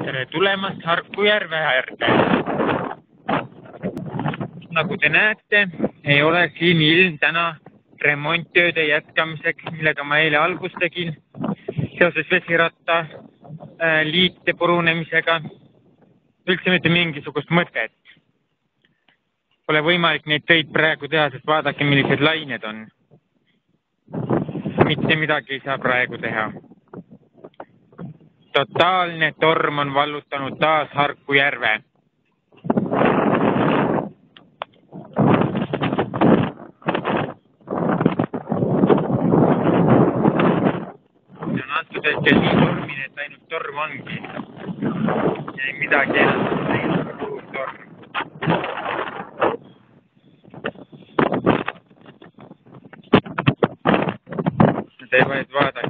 Tere tulemast Harku järve äärde. Nagu te näete, ei ole siin ilm täna remonttööde jätkamiseks, millega ma eile algust tegin seoses vesiratta liite purunemisega. Üldse mitte mingisugust mõtet. Pole võimalik neid töid praegu teha, sest vaadake, millised lained on. Mitte midagi ei saa praegu teha. Totaalne torm on vallutanud taas Harku järve. See on antud hetkel nii tormine, et ainult torm ongi. Ja ei midagi enam ainult suur torm. Te vaid vaadake.